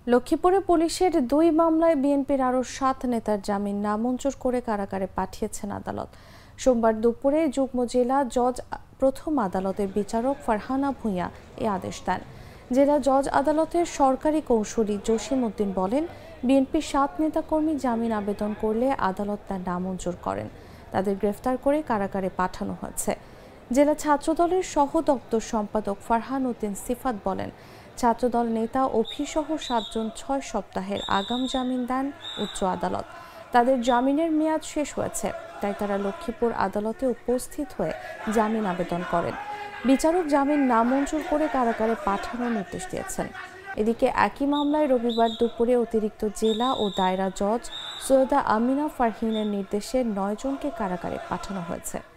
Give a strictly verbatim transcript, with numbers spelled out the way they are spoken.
লক্ষ্মীপুরে পুলিশের দুই মামলায় বিএনপির আরও সাত নেতার জামিন নামঞ্জুর করে কারাগারে পাঠিয়েছেন আদালত। সোমবার দুপুরে যুগ্ম জেলা জজ প্রথম আদালতের বিচারক ফারহানা ভূঁইয়া এ আদেশ দেন। জেলা জজ আদালতের সরকারি কৌঁসুলি জসিম উদ্দিন বলেন, বিএনপির সাত নেতাকর্মী জামিন আবেদন করলে আদালত তা নামঞ্জুর করেন। তাদের গ্রেফতার করে কারাগারে পাঠানো হয়েছে। জেলা ছাত্রদলের সহ দপ্তর সম্পাদক ফারহান উদ্দিন সিফাত বলেন, ছাত্রদল নেতা অভিসহ সাতজন ছয় সপ্তাহের আগাম জামিন দেন উচ্চ আদালত। তাদের জামিনের মেয়াদ শেষ হয়েছে, তাই তারা লক্ষ্মীপুর আদালতে উপস্থিত হয়ে জামিন আবেদন করেন। বিচারক জামিন নামঞ্জুর করে কারাগারে পাঠানোর নির্দেশ দিয়েছেন। এদিকে একই মামলায় রবিবার দুপুরে অতিরিক্ত জেলা ও দায়রা জজ সৈয়দা আমিনা ফারহিনের নির্দেশে নয় জনকে কারাগারে পাঠানো হয়েছে।